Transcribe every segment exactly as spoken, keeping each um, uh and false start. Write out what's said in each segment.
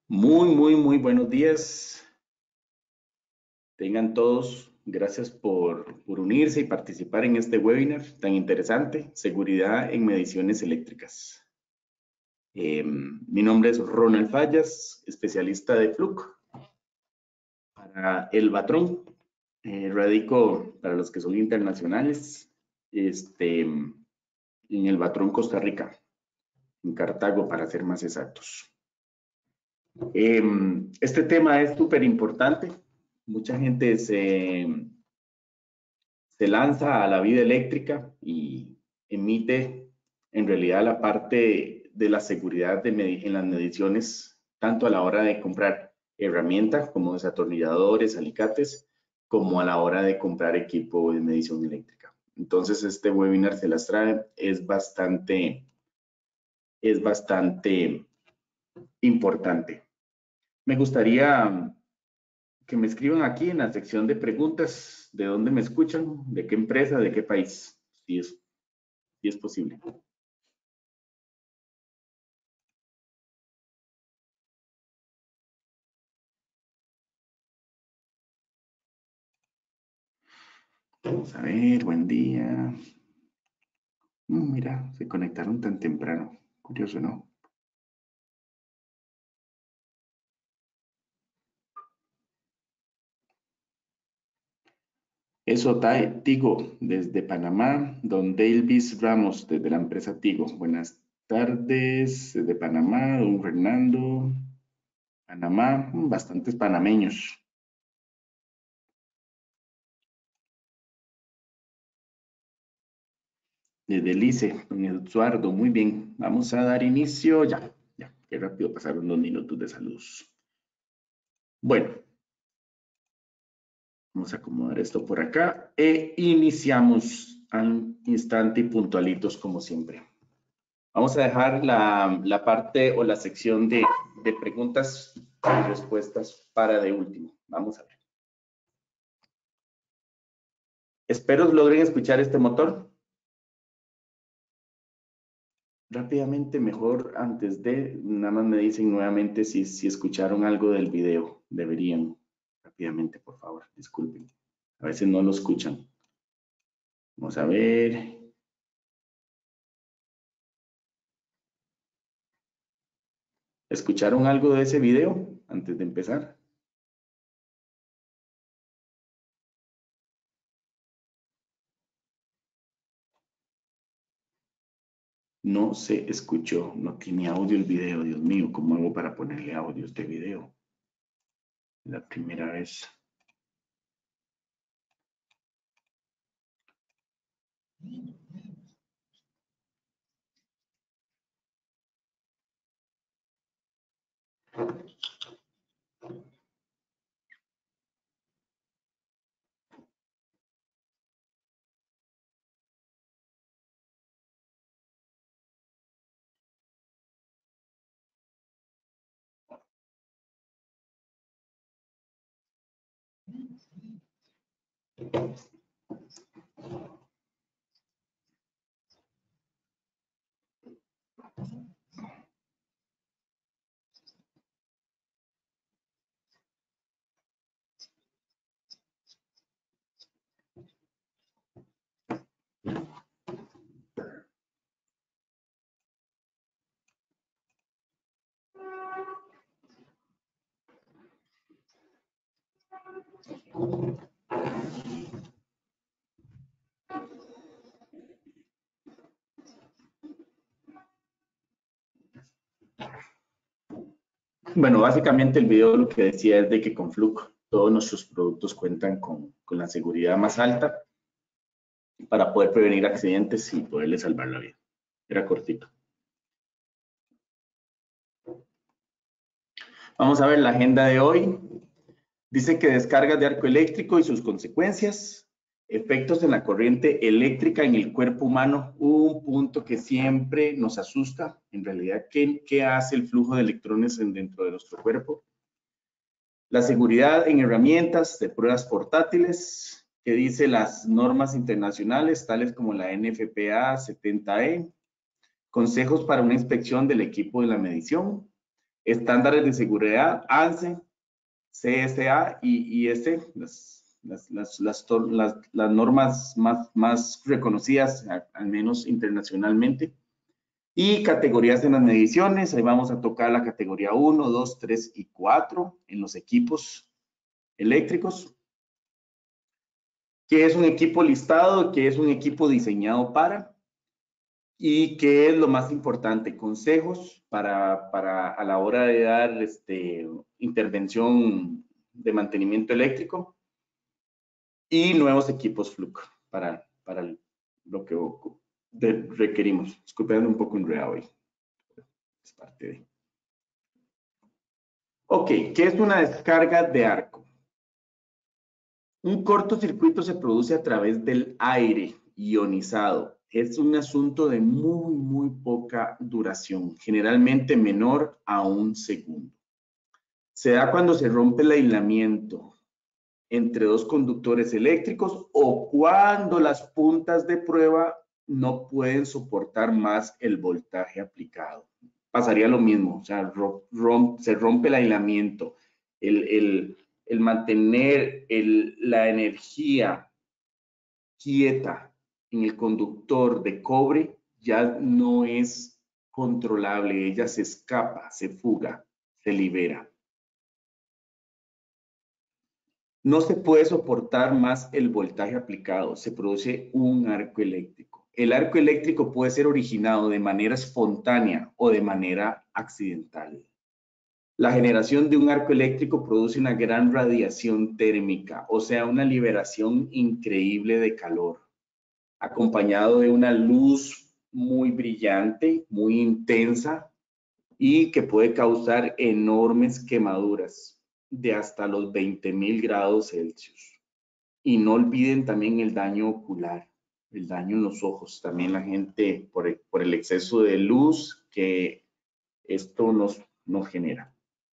Muy, muy, muy buenos días. Tengan todos, gracias por, por unirse y participar en este webinar tan interesante, Seguridad en Mediciones Eléctricas. Eh, mi nombre es Ronald Fallas, especialista de Fluke para el Batrón. Eh, radico, para los que son internacionales, este, en el Batrón, Costa Rica, en Cartago, para ser más exactos. Eh, este tema es súper importante. Mucha gente se, se lanza a la vida eléctrica y emite en realidad la parte de la seguridad de en las mediciones, tanto a la hora de comprar herramientas como desatornilladores, alicates, como a la hora de comprar equipo de medición eléctrica. Entonces, este webinar se las trae, es bastante, es bastante importante. Me gustaría que me escriban aquí en la sección de preguntas de dónde me escuchan, de qué empresa, de qué país, si es, si es posible. Vamos a ver, buen día. Mm, mira, se conectaron tan temprano. Curioso, ¿no? Eso, Tigo, desde Panamá. Don Davis Ramos, desde la empresa Tigo. Buenas tardes, desde Panamá. Don Fernando, Panamá. Mm, bastantes panameños. Desde el I C E, don Eduardo, muy bien. Vamos a dar inicio ya. Ya, qué rápido pasaron dos minutos de saludos. Bueno, vamos a acomodar esto por acá e iniciamos al instante y puntualitos como siempre. Vamos a dejar la, la parte o la sección de, de preguntas y respuestas para de último. Vamos a ver. Espero logren escuchar este motor. Rápidamente, mejor antes de, nada más me dicen nuevamente si, si escucharon algo del video. Deberían, rápidamente, por favor, disculpen. A veces no lo escuchan. Vamos a ver. ¿Escucharon algo de ese video antes de empezar? No se escuchó, no tiene audio el video, Dios mío, ¿cómo hago para ponerle audio a este video? La primera vez. Bueno, básicamente el video lo que decía es de que con Fluke todos nuestros productos cuentan con, con la seguridad más alta para poder prevenir accidentes y poderle salvar la vida. Era cortito. Vamos a ver la agenda de hoy. Dice que descargas de arco eléctrico y sus consecuencias, efectos en la corriente eléctrica en el cuerpo humano, un punto que siempre nos asusta. En realidad, ¿qué, qué hace el flujo de electrones en, dentro de nuestro cuerpo? La seguridad en herramientas de pruebas portátiles, que dice las normas internacionales, tales como la N F P A setenta E, consejos para una inspección del equipo de la medición, Estándares de seguridad, ANSI, C S A y I S, las, las, las, las, las, las normas más, más reconocidas, al menos internacionalmente. Y categorías en las mediciones, ahí vamos a tocar la categoría uno, dos, tres y cuatro en los equipos eléctricos. ¿Qué es un equipo listado? ¿Qué es un equipo diseñado para? ¿Y qué es lo más importante? Consejos para, para a la hora de dar este, intervención de mantenimiento eléctrico y nuevos equipos Fluke para, para lo que de, requerimos. Disculpen un poco enredado hoy. Es parte de. Ok, ¿qué es una descarga de arco? Un cortocircuito se produce a través del aire ionizado. Es un asunto de muy, muy poca duración, generalmente menor a un segundo. Se da cuando se rompe el aislamiento entre dos conductores eléctricos o cuando las puntas de prueba no pueden soportar más el voltaje aplicado. Pasaría lo mismo, o sea, rom, se rompe el aislamiento, el, el, el mantener el, la energía quieta en el conductor de cobre ya no es controlable, ella se escapa, se fuga, se libera. No se puede soportar más el voltaje aplicado, se produce un arco eléctrico. El arco eléctrico puede ser originado de manera espontánea o de manera accidental. La generación de un arco eléctrico produce una gran radiación térmica, o sea, una liberación increíble de calor, acompañado de una luz muy brillante, muy intensa y que puede causar enormes quemaduras de hasta los veinte mil grados Celsius. Y no olviden también el daño ocular, el daño en los ojos. También la gente, por el, por el exceso de luz que esto nos, nos genera.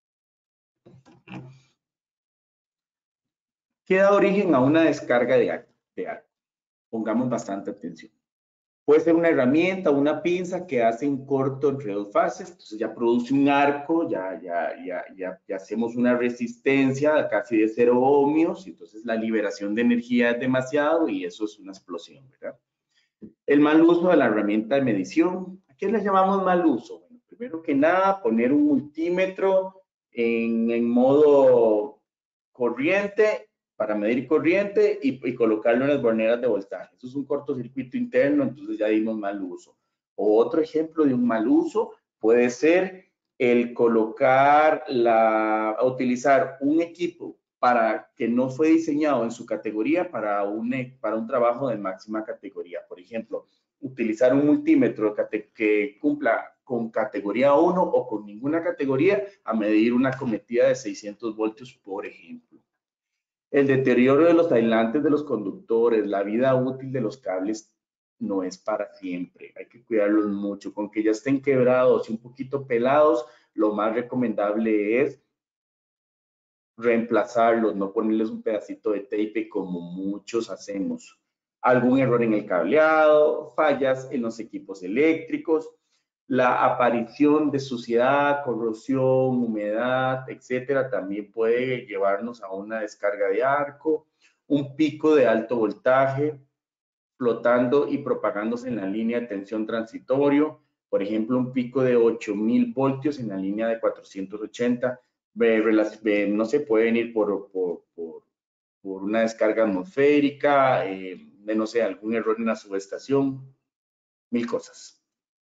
¿Qué da origen a una descarga de arco? De arco? Pongamos bastante atención. Puede ser una herramienta, una pinza que hace un corto entre dos fases, entonces ya produce un arco, ya, ya, ya, ya, ya hacemos una resistencia casi de cero ohmios, entonces la liberación de energía es demasiado y eso es una explosión, ¿verdad? El mal uso de la herramienta de medición. ¿A qué le llamamos mal uso? Bueno, primero que nada, poner un multímetro en, en modo corriente para medir corriente y, y colocarlo en las borneras de voltaje. Eso es un cortocircuito interno, entonces ya dimos mal uso. O otro ejemplo de un mal uso puede ser el colocar, la, utilizar un equipo para que no fue diseñado en su categoría para un, para un trabajo de máxima categoría. Por ejemplo, utilizar un multímetro que, que cumpla con categoría uno o con ninguna categoría a medir una cometida de seiscientos voltios, por ejemplo. El deterioro de los aislantes de los conductores, la vida útil de los cables no es para siempre. Hay que cuidarlos mucho. Con que ya estén quebrados y un poquito pelados, lo más recomendable es reemplazarlos, no ponerles un pedacito de tape como muchos hacemos. Algún error en el cableado, fallas en los equipos eléctricos, la aparición de suciedad, corrosión, humedad, etcétera, también puede llevarnos a una descarga de arco, un pico de alto voltaje flotando y propagándose en la línea de tensión transitorio, por ejemplo, un pico de ocho mil voltios en la línea de cuatrocientos ochenta, no se puede venir por, por, por, por una descarga atmosférica, eh, no sé, algún error en la subestación, mil cosas.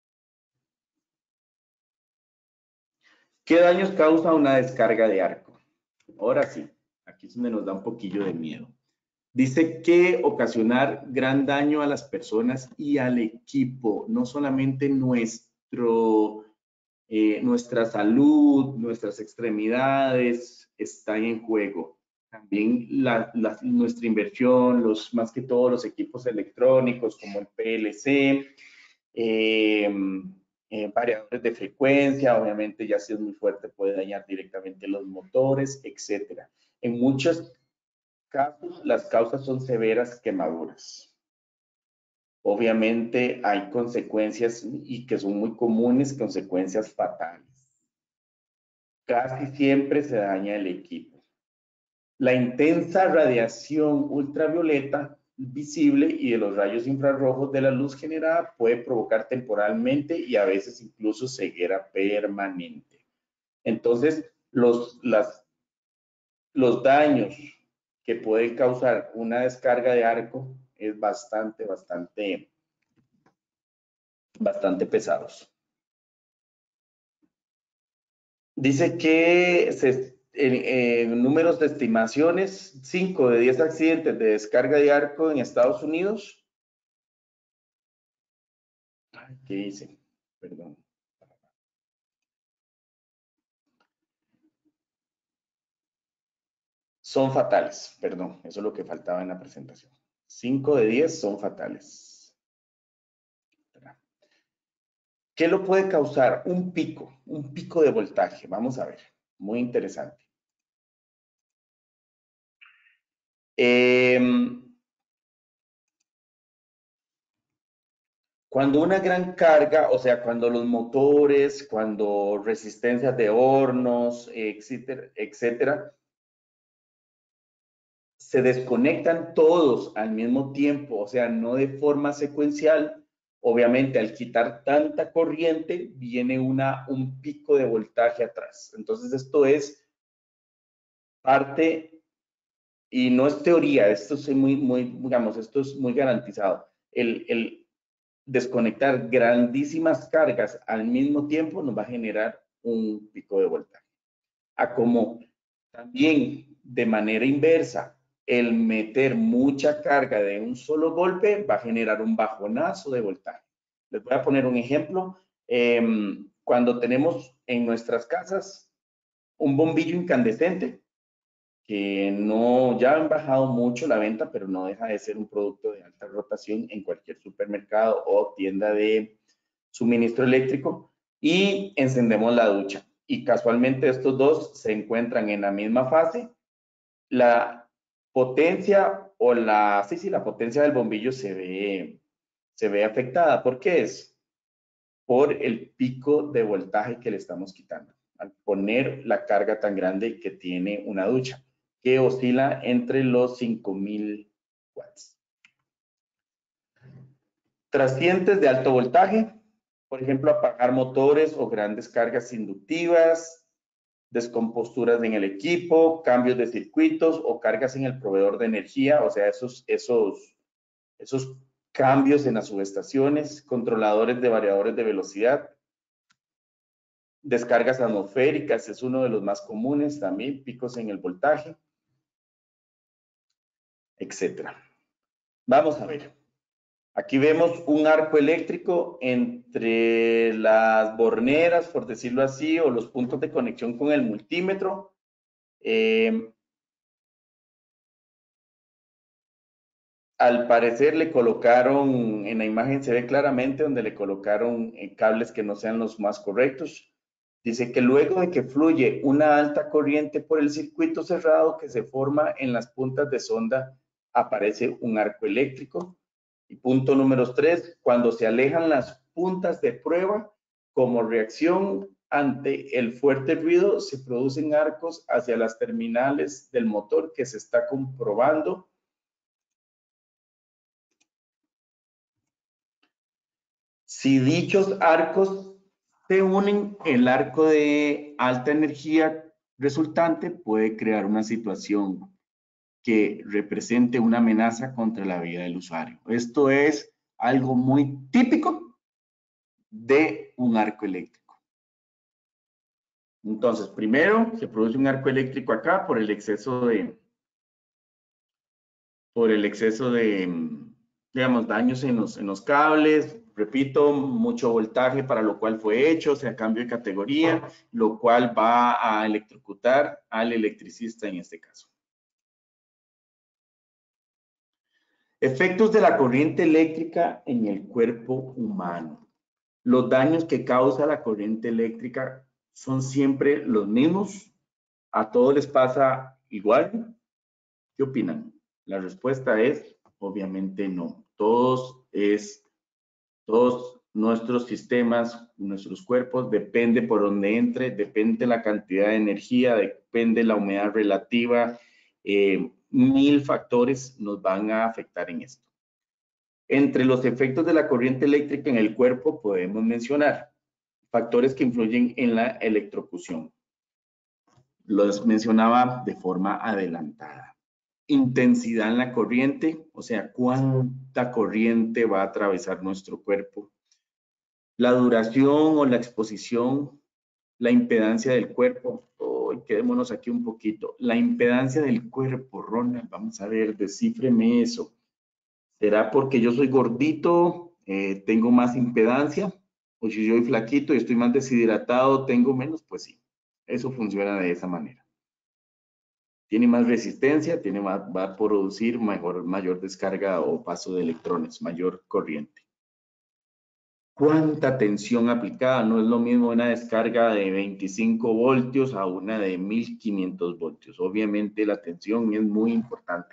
¿Qué daños causa una descarga de arco? Ahora sí, aquí es donde nos da un poquillo de miedo. Dice que ocasionar gran daño a las personas y al equipo, no solamente nuestro, eh, nuestra salud, nuestras extremidades están en juego. También la, la, nuestra inversión, los, más que todo los equipos electrónicos como el P L C, eh, eh, variadores de frecuencia, obviamente ya si es muy fuerte puede dañar directamente los motores, etcétera. En muchos casos, las causas son severas quemaduras. Obviamente hay consecuencias y que son muy comunes, consecuencias fatales. casi siempre se daña el equipo. La intensa radiación ultravioleta visible y de los rayos infrarrojos de la luz generada puede provocar temporalmente y a veces incluso ceguera permanente. Entonces, los, las, los daños que pueden causar una descarga de arco es bastante, bastante, bastante pesados. Dice que se, en, en números de estimaciones, cinco de diez accidentes de descarga de arco en Estados Unidos. ¿Qué dice? Perdón. Son fatales, perdón, eso es lo que faltaba en la presentación. cinco de diez son fatales. ¿Qué lo puede causar? Un pico, un pico de voltaje. Vamos a ver, muy interesante. Eh, cuando una gran carga, o sea, cuando los motores, cuando resistencias de hornos, etcétera, etcétera, se desconectan todos al mismo tiempo, o sea, no de forma secuencial. Obviamente, al quitar tanta corriente, viene una, un pico de voltaje atrás. Entonces, esto es parte, y no es teoría, esto es muy, muy, digamos, esto es muy garantizado. El, el desconectar grandísimas cargas al mismo tiempo nos va a generar un pico de voltaje. A como también de manera inversa, el meter mucha carga de un solo golpe va a generar un bajonazo de voltaje. Les voy a poner un ejemplo. Eh, cuando tenemos en nuestras casas un bombillo incandescente, que no, ya han bajado mucho la venta, pero no deja de ser un producto de alta rotación en cualquier supermercado o tienda de suministro eléctrico, y encendemos la ducha. Y casualmente estos dos se encuentran en la misma fase. La potencia o la, sí, sí, la potencia del bombillo se ve, se ve afectada. ¿Por qué es? Por el pico de voltaje que le estamos quitando al poner la carga tan grande que tiene una ducha, que oscila entre los cinco mil watts. Trascientes de alto voltaje, por ejemplo, apagar motores o grandes cargas inductivas, descomposturas en el equipo, cambios de circuitos o cargas en el proveedor de energía, o sea, esos, esos, esos cambios en las subestaciones, controladores de variadores de velocidad, descargas atmosféricas es uno de los más comunes también, picos en el voltaje, etcétera. Vamos a ver. Aquí vemos un arco eléctrico entre las borneras, por decirlo así, o los puntos de conexión con el multímetro. Eh, al parecer le colocaron, en la imagen se ve claramente donde le colocaron eh, cables que no sean los más correctos. Dice que luego de que fluye una alta corriente por el circuito cerrado que se forma en las puntas de sonda, aparece un arco eléctrico. Y punto número tres, cuando se alejan las puntas de prueba, como reacción ante el fuerte ruido, se producen arcos hacia las terminales del motor que se está comprobando. Si dichos arcos se unen, el arco de alta energía resultante puede crear una situación que represente una amenaza contra la vida del usuario. Esto es algo muy típico de un arco eléctrico. Entonces, primero se produce un arco eléctrico acá por el exceso de, por el exceso de, digamos, daños en los, en los cables. Repito, mucho voltaje para lo cual fue hecho, o sea, cambio de categoría, lo cual va a electrocutar al electricista en este caso. Efectos de la corriente eléctrica en el cuerpo humano. Los daños que causa la corriente eléctrica son siempre los mismos. ¿A todos les pasa igual? ¿Qué opinan? La respuesta es obviamente no. Todos es, todos nuestros sistemas, nuestros cuerpos, depende por donde entre, depende la cantidad de energía, depende la humedad relativa, eh, mil factores nos van a afectar en esto. Entre los efectos de la corriente eléctrica en el cuerpo podemos mencionar factores que influyen en la electrocución. Los mencionaba de forma adelantada. Intensidad en la corriente, o sea, cuánta corriente va a atravesar nuestro cuerpo. La duración o la exposición, la impedancia del cuerpo. Oh, quedémonos aquí un poquito. La impedancia del cuerpo, Ronald, vamos a ver, descífreme eso. ¿Será porque yo soy gordito, eh, tengo más impedancia? O si yo soy flaquito y estoy más deshidratado, tengo menos, pues sí, eso funciona de esa manera. Tiene más resistencia, tiene más, va a producir mejor, mayor descarga o paso de electrones, mayor corriente. ¿Cuánta tensión aplicada? No es lo mismo una descarga de veinticinco voltios a una de mil quinientos voltios. Obviamente la tensión es muy importante.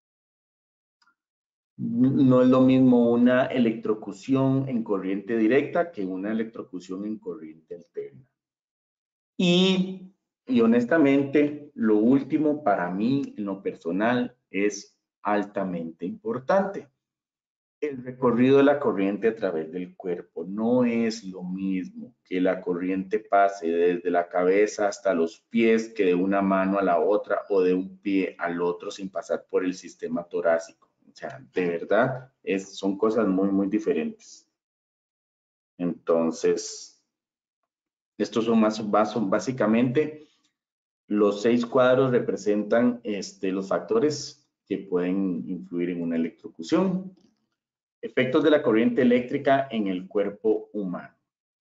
No es lo mismo una electrocución en corriente directa que una electrocución en corriente alterna. Y, y honestamente, lo último para mí, en lo personal, es altamente importante. El recorrido de la corriente a través del cuerpo no es lo mismo que la corriente pase desde la cabeza hasta los pies, que de una mano a la otra o de un pie al otro sin pasar por el sistema torácico. O sea, de verdad, es, son cosas muy, muy diferentes. Entonces, estos son más, son básicamente los seis cuadros representan este, los factores que pueden influir en una electrocución. Efectos de la corriente eléctrica en el cuerpo humano.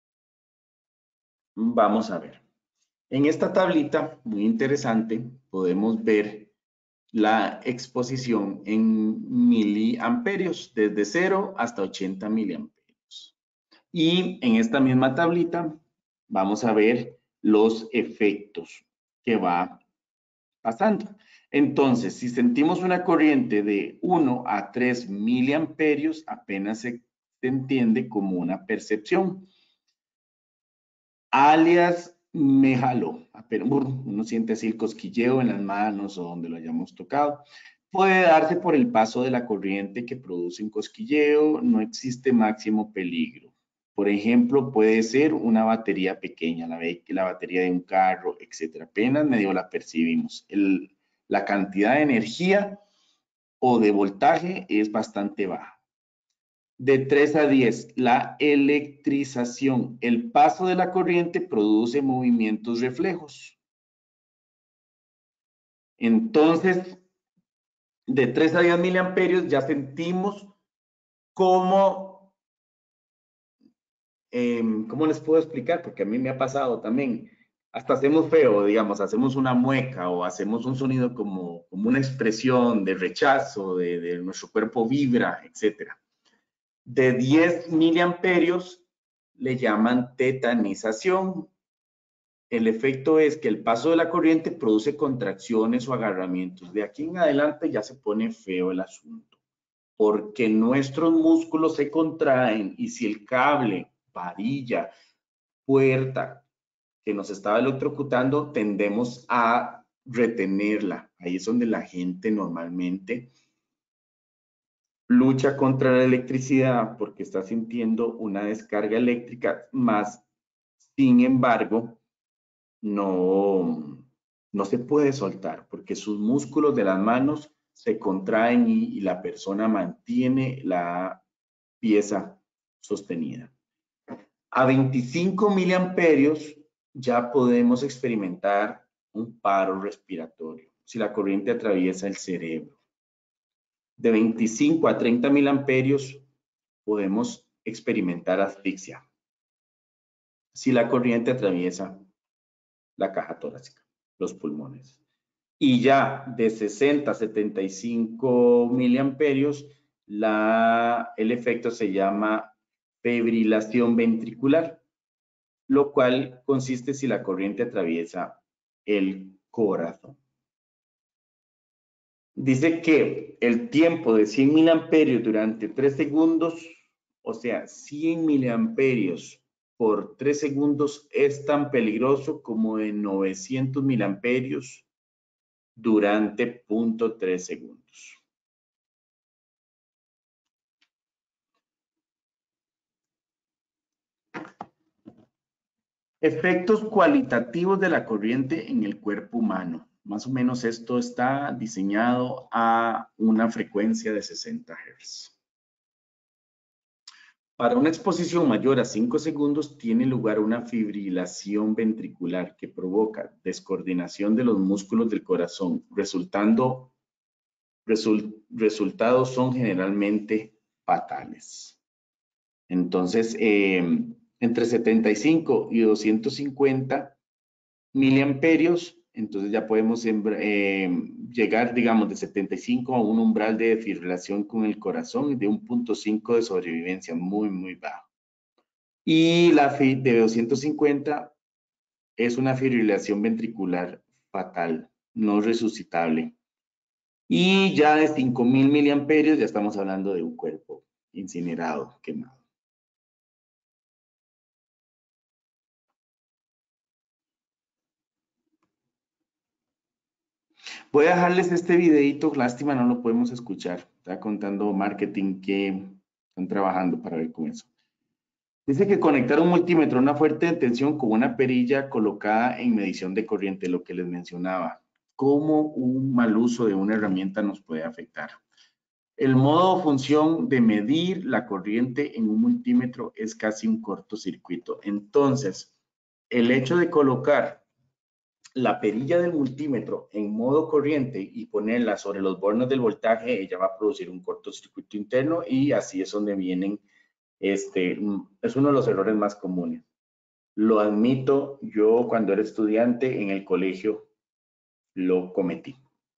Vamos a ver. En esta tablita, muy interesante, podemos ver la exposición en miliamperios, desde cero hasta ochenta miliamperios. Y en esta misma tablita vamos a ver los efectos que va pasando. Entonces, si sentimos una corriente de uno a tres miliamperios, apenas se, se entiende como una percepción. Alias me jaló. Uno siente así el cosquilleo en las manos o donde lo hayamos tocado. Puede darse por el paso de la corriente que produce un cosquilleo. No existe máximo peligro. Por ejemplo, puede ser una batería pequeña, la, la batería de un carro, etcétera. Apenas medio la percibimos. El, la cantidad de energía o de voltaje es bastante baja. De tres a diez, la electrización. El paso de la corriente produce movimientos reflejos. Entonces, de tres a diez miliamperios ya sentimos cómo, eh, ¿cómo les puedo explicar? Porque a mí me ha pasado también. Hasta hacemos feo, digamos, hacemos una mueca o hacemos un sonido como, como una expresión de rechazo, de, de nuestro cuerpo vibra, etcétera. De diez miliamperios le llaman tetanización. El efecto es que el paso de la corriente produce contracciones o agarramientos. De aquí en adelante ya se pone feo el asunto, porque nuestros músculos se contraen y si el cable, varilla, puerta que nos estaba electrocutando, tendemos a retenerla. Ahí es donde la gente normalmente lucha contra la electricidad porque está sintiendo una descarga eléctrica, más sin embargo, no, no se puede soltar porque sus músculos de las manos se contraen y, y la persona mantiene la pieza sostenida. A veinticinco miliamperios ya podemos experimentar un paro respiratorio si la corriente atraviesa el cerebro. De veinticinco a treinta miliamperios podemos experimentar asfixia si la corriente atraviesa la caja torácica, los pulmones. Y ya de sesenta a setenta y cinco miliamperios, la, el efecto se llama fibrilación ventricular, lo cual consiste si la corriente atraviesa el corazón. Dice que el tiempo de cien miliamperios durante tres segundos O sea, cien miliamperios por tres segundos es tan peligroso como de novecientos miliamperios durante cero punto tres segundos. Efectos cualitativos de la corriente en el cuerpo humano. Más o menos esto está diseñado a una frecuencia de sesenta hertz. Para una exposición mayor a cinco segundos tiene lugar una fibrilación ventricular que provoca descoordinación de los músculos del corazón, resultando, resul, resultados son generalmente fatales. Entonces, eh, entre setenta y cinco y doscientos cincuenta miliamperios, entonces ya podemos eh, llegar, digamos, de setenta y cinco a un umbral de fibrilación con el corazón de un punto cinco de sobrevivencia muy, muy bajo. Y la F I de doscientos cincuenta es una fibrilación ventricular fatal, no resucitable. Y ya de cinco mil miliamperios ya estamos hablando de un cuerpo incinerado, quemado. Voy a dejarles este videito, lástima no lo podemos escuchar. Está contando marketing que están trabajando para ver con eso. Dice que conectar un multímetro a una fuente de tensión con una perilla colocada en medición de corriente, lo que les mencionaba. Cómo un mal uso de una herramienta nos puede afectar. El modo o función de medir la corriente en un multímetro es casi un cortocircuito. Entonces, el hecho de colocar la perilla del multímetro en modo corriente y ponerla sobre los bornes del voltaje, ella va a producir un cortocircuito interno y así es donde vienen, este, es uno de los errores más comunes. Lo admito, yo cuando era estudiante en el colegio lo cometí.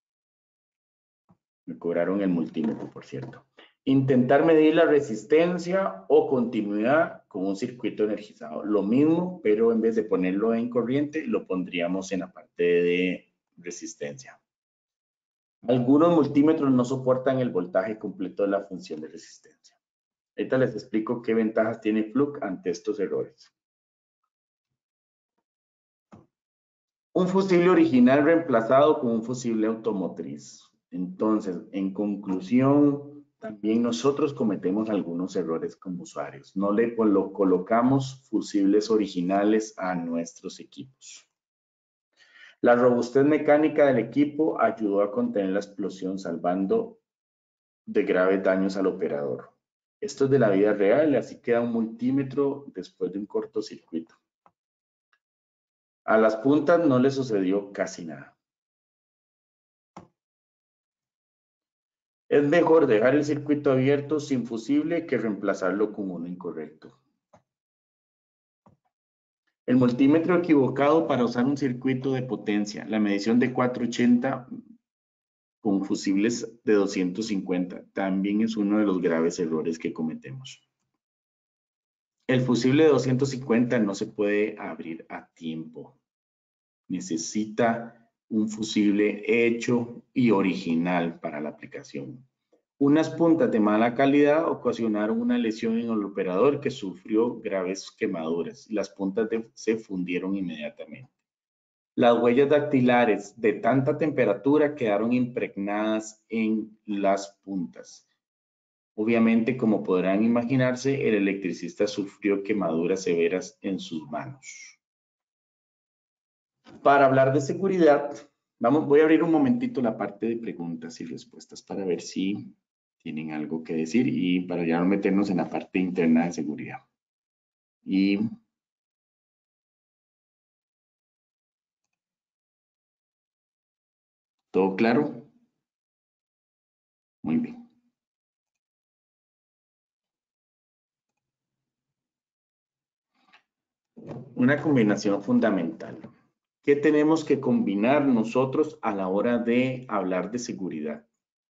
Me cobraron el multímetro, por cierto. Intentar medir la resistencia o continuidad con un circuito energizado. Lo mismo, pero en vez de ponerlo en corriente, lo pondríamos en la parte de resistencia. Algunos multímetros no soportan el voltaje completo de la función de resistencia. Ahorita les explico qué ventajas tiene Fluke ante estos errores. Un fusible original reemplazado con un fusible automotriz. Entonces, en conclusión, también nosotros cometemos algunos errores como usuarios. No le colocamos fusibles originales a nuestros equipos. La robustez mecánica del equipo ayudó a contener la explosión, salvando de graves daños al operador. Esto es de la vida real, así queda un multímetro después de un cortocircuito. A las puntas no le sucedió casi nada. Es mejor dejar el circuito abierto sin fusible que reemplazarlo con uno incorrecto. El multímetro equivocado para usar un circuito de potencia. La medición de cuatrocientos ochenta con fusibles de doscientos cincuenta también es uno de los graves errores que cometemos. El fusible de doscientos cincuenta no se puede abrir a tiempo. Necesita un fusible hecho y original para la aplicación. Unas puntas de mala calidad ocasionaron una lesión en el operador que sufrió graves quemaduras y las puntas de, se fundieron inmediatamente. Las huellas dactilares de tanta temperatura quedaron impregnadas en las puntas. Obviamente, como podrán imaginarse, el electricista sufrió quemaduras severas en sus manos. Para hablar de seguridad, vamos, voy a abrir un momentito la parte de preguntas y respuestas para ver si tienen algo que decir y para ya no meternos en la parte interna de seguridad. Y ¿todo claro? Muy bien. Una combinación fundamental. ¿Qué tenemos que combinar nosotros a la hora de hablar de seguridad?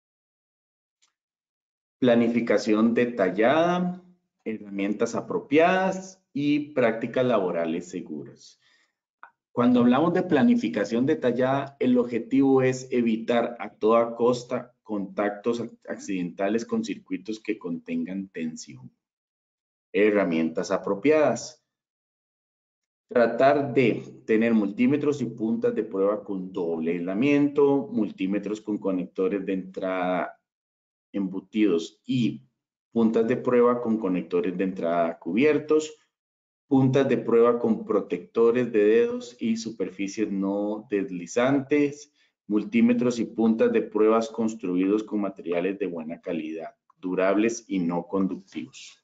Planificación detallada, herramientas apropiadas y prácticas laborales seguras. Cuando hablamos de planificación detallada, el objetivo es evitar a toda costa contactos accidentales con circuitos que contengan tensión. herramientas apropiadas. Tratar de tener multímetros y puntas de prueba con doble aislamiento, multímetros con conectores de entrada embutidos y puntas de prueba con conectores de entrada cubiertos, puntas de prueba con protectores de dedos y superficies no deslizantes, multímetros y puntas de pruebas construidos con materiales de buena calidad, durables y no conductivos.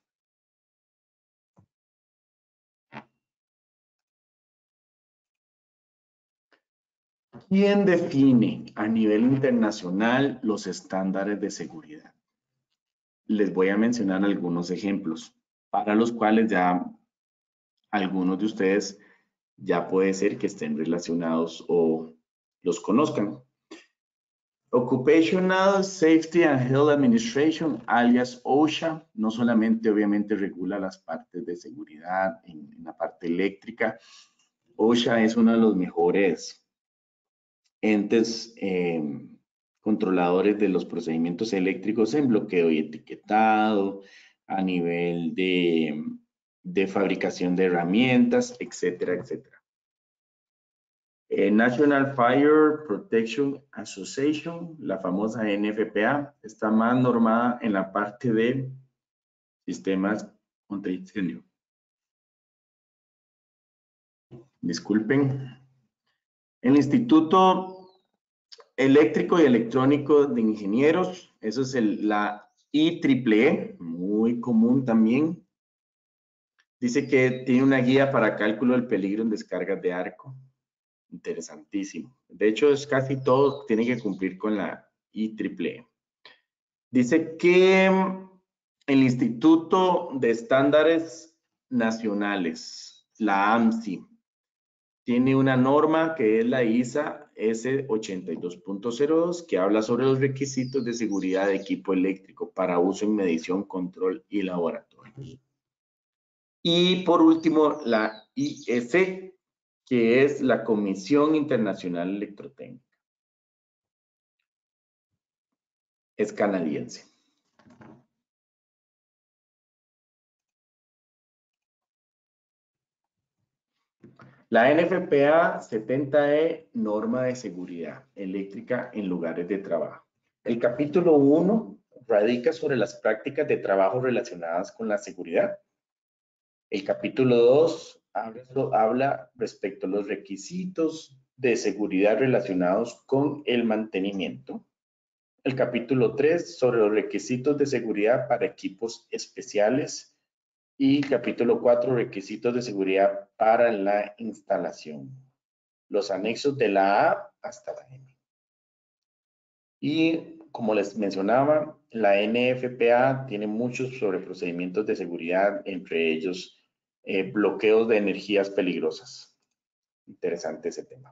¿Quién define a nivel internacional los estándares de seguridad? Les voy a mencionar algunos ejemplos para los cuales ya algunos de ustedes ya puede ser que estén relacionados o los conozcan. Occupational Safety and Health Administration, alias OSHA, no solamente obviamente regula las partes de seguridad en, en la parte eléctrica. OSHA es uno de los mejores entes eh, controladores de los procedimientos eléctricos en bloqueo y etiquetado, a nivel de, de fabricación de herramientas, etcétera, etcétera. Eh, National Fire Protection Association, la famosa N F P A, está más normada en la parte de sistemas contra incendio. Disculpen. El Instituto Eléctrico y Electrónico de Ingenieros, eso es el, la I triple E, muy común también. Dice que tiene una guía para cálculo del peligro en descargas de arco. Interesantísimo. De hecho, es casi todo tiene que cumplir con la I triple E. Dice que el Instituto de Estándares Nacionales, la ANSI, tiene una norma que es la I S A S ochenta y dos punto cero dos que habla sobre los requisitos de seguridad de equipo eléctrico para uso en medición, control y laboratorio. Y por último, la I E C, que es la Comisión Internacional Electrotécnica. Es canadiense. La N F P A setenta E, norma de seguridad eléctrica en lugares de trabajo. El capítulo uno radica sobre las prácticas de trabajo relacionadas con la seguridad. El capítulo dos habla, habla respecto a los requisitos de seguridad relacionados con el mantenimiento. El capítulo tres sobre los requisitos de seguridad para equipos especiales. Y capítulo cuatro, requisitos de seguridad para la instalación. Los anexos de la A hasta la M. Y como les mencionaba, la N F P A tiene muchos sobre procedimientos de seguridad, entre ellos eh, bloqueos de energías peligrosas. Interesante ese tema.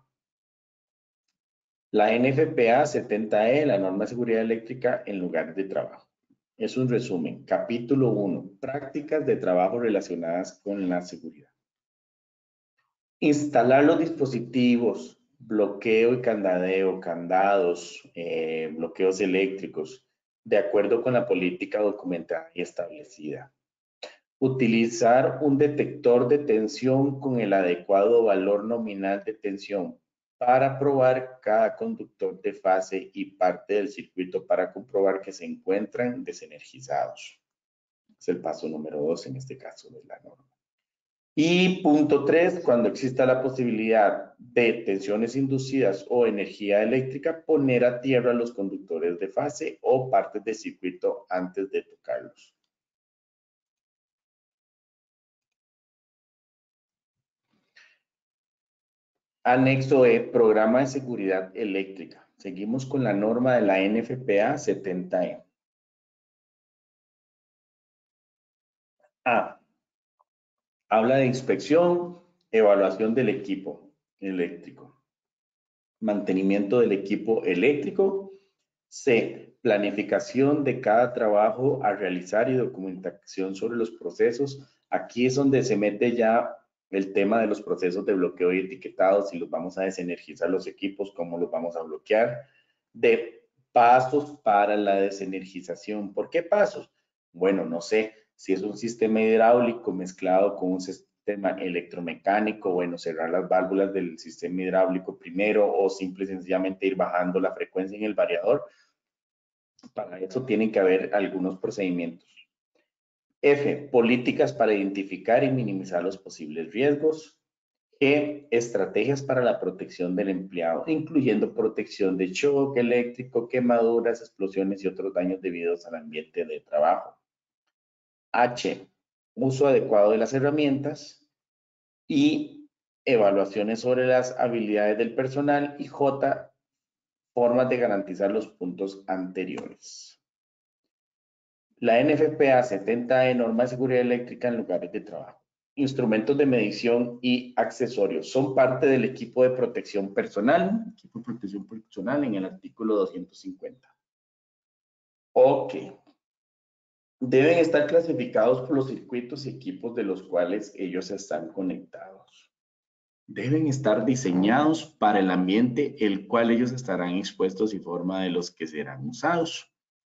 La N F P A setenta E, la norma de seguridad eléctrica en lugares de trabajo. Es un resumen. Capítulo uno. Prácticas de trabajo relacionadas con la seguridad. Instalar los dispositivos, bloqueo y candadeo, candados, eh, bloqueos eléctricos, de acuerdo con la política documentada y establecida. Utilizar un detector de tensión con el adecuado valor nominal de tensión para probar cada conductor de fase y parte del circuito para comprobar que se encuentran desenergizados. Es el paso número dos en este caso de la norma. Y punto tres, cuando exista la posibilidad de tensiones inducidas o energía eléctrica, poner a tierra los conductores de fase o partes del circuito antes de tocarlos. Anexo E, Programa de Seguridad Eléctrica. Seguimos con la norma de la N F P A setenta E. A. Habla de inspección, evaluación del equipo eléctrico, mantenimiento del equipo eléctrico. C. Planificación de cada trabajo a realizar y documentación sobre los procesos. Aquí es donde se mete ya el tema de los procesos de bloqueo y etiquetado, si los vamos a desenergizar los equipos, cómo los vamos a bloquear. De pasos para la desenergización. ¿Por qué pasos? Bueno, no sé. Si es un sistema hidráulico mezclado con un sistema electromecánico, bueno, cerrar las válvulas del sistema hidráulico primero o simple y sencillamente ir bajando la frecuencia en el variador. Para eso tienen que haber algunos procedimientos. F, políticas para identificar y minimizar los posibles riesgos. G, estrategias para la protección del empleado, incluyendo protección de choque eléctrico, quemaduras, explosiones y otros daños debidos al ambiente de trabajo. H, uso adecuado de las herramientas. Y evaluaciones sobre las habilidades del personal. Y J, formas de garantizar los puntos anteriores. La N F P A setenta E, norma de seguridad eléctrica en lugares de trabajo. Instrumentos de medición y accesorios. Son parte del equipo de protección personal. Equipo de protección personal en el artículo doscientos cincuenta. Ok. Deben estar clasificados por los circuitos y equipos de los cuales ellos están conectados. Deben estar diseñados para el ambiente el cual ellos estarán expuestos y forma de los que serán usados.